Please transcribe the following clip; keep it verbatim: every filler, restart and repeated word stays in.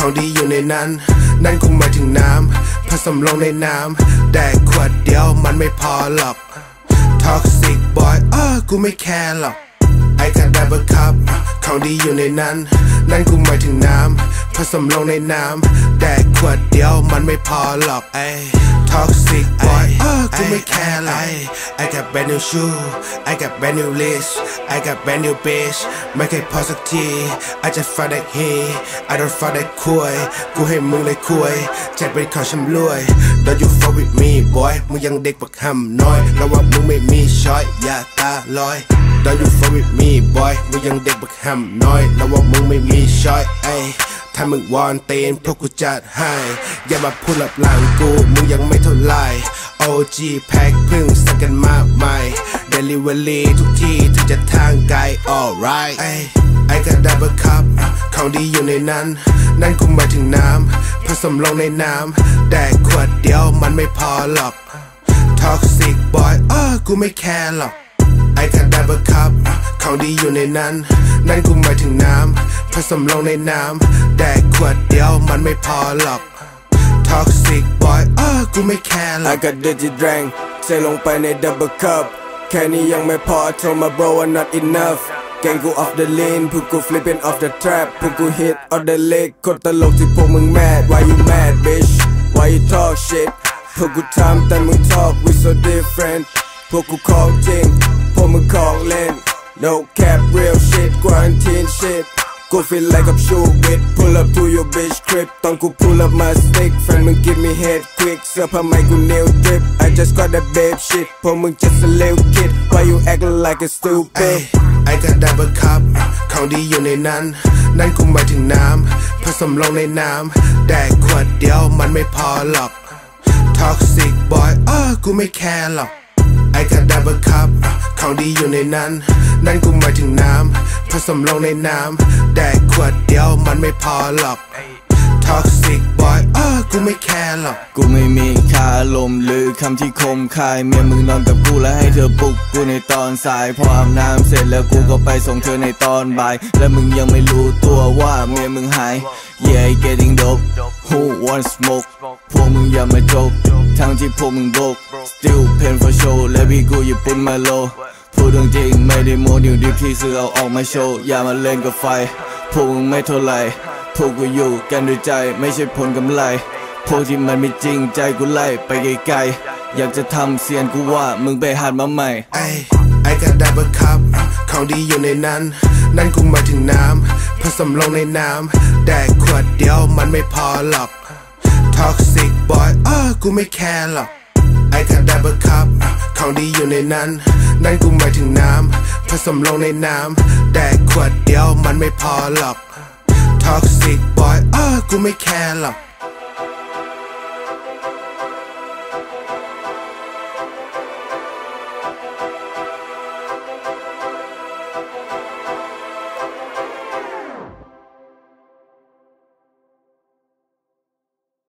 ของดีอยู่ในนั้นนั่นคงหมายถึงน้ำผสมลงในน้ำแต่ขวดเดียวมันไม่พอหรอก Toxic boy เออกูไม่แคร์หรอกไอ้แค่ได้บังคับของดีอยู่ในนั้นนั่นคงหมายถึงน้ำผสมลงในน้ำแต่ขวดเดียวมันไม่พอหรอกไอ้ Toxic boy เออกูไม่แคร์หรอก I got brand new shoe I got brand new list I got brand new bitch ไม่เคยพอสักที I just found that he I don't found that คุยกูให้มึงเลยคุยแจ็คเป็นของชำรวย Don't you fuck with me boy มึงยังเด็กบักหำน้อยแล้วว่ามึงไม่มีช้อยอย่าตาลอย Don't you fuck with me boy มึงยังเด็กบักหำน้อยแล้วว่ามึงไม่มีช้อยไอถ้ามึงวอนเตนพวกกูจัดให้อย่ามาพูดหลับหลังกูมึงยังไม่เท่าไร โอ จี แพ็คพึ่งสักกันมากมาย Delivery ทุกที่ถึงจะทางไกล alright ไอไอก็ได้บังคับของดีอยู่ในนั้นนั่นคงหมายถึงน้ำผสมลงในน้ำแต่ขวดเดียวมันไม่พอหรอก Toxic boy เออกูไม่แคร์หรอกไอ้แค่ได้บังคับของดีอยู่ในนั้นนั่นกูหมายถึงน้ำผสมลงในน้ำแต่ขวดเดียวมันไม่พอหรอก Toxic boy เออกูไม่แคร์หรอก I got dirty drink เทลงไปใน double cup แค่นี้ยังไม่พอโทรมา bro I'm not enough แกงกู off the lane พวกกู flipping off the trap พวกกู hit on the leg โคตรตลกที่พวกมึง mad Why you mad bitch Why you talk shit พวกกูทำแต่มึง talk we so different พวกกูของจริงพวกมึงของเล่น No cap real shit quarantine shit กู feel like I'm shoot with pull up to your bitch crib ตอนกู pull up my stick friend มึง give me head quick เสื้อผ้าใหม่กู nail drip I just got that babe shit พวกมึง just a little kid Why you acting like a stupid ไอ้แค่ได้บังคับของดีอยู่ในนั้นนั่นคงหมายถึงน้ำผสมลงในน้ำแต่ขวดเดียวมันไม่พอหรอก Toxic boy เออกูไม่แคร์หรอกไอ้แค่ได้บังคับของดีอยู่ในนั้นนั่นกูหมายถึงน้ำผสมลงในน้ำแต่ขวดเดียวมันไม่พอหรอก Toxic boy เออกูไม่แคร์หรอกกูไม่มีค่าลมหรือคำที่คมคายเมียมึงนอนกับกูแล้วให้เธอปลุกกูในตอนสายพออาบน้ำเสร็จแล้วกูก็ไปส่งเธอในตอนบ่ายและมึงยังไม่รู้ตัวว่าเมียมึงหาย Yeah getting dope Who wants smoke พวกมึงอย่ามาโจกทั้งที่พวกมึงโบก Still pain for show และพี่กูญี่ปุ่นมาโลพูดจริงไม่ได้โมดิวดิพี่ซื้อเอาออกมาโชว์อย่ามาเล่นกับไฟพวกมึงไม่เท่าไรพวกกูอยู่กันด้วยใจไม่ใช่ผลกำไรพวกที่มันไม่จริงใจกูไล่ไปไกลๆอยากจะทำเสียนกูว่ามึงไปหัดมาใหม่ไอ้ไอ้แค่ได้บังคับของดีอยู่ในนั้นนั่นกูหมายถึงน้ำผสมลงในน้ำแต่ขวดเดียวมันไม่พอหรอก Toxic boy เออกูไม่แคร์หรอกไอ้แค่ได้บังคับของดีอยู่ในนั้นนั่นกูหมายถึงน้ำผสมลงในน้ำแต่ขวดเดียวมันไม่พอหรอก Toxic boy เออกูไม่แคร์หรอก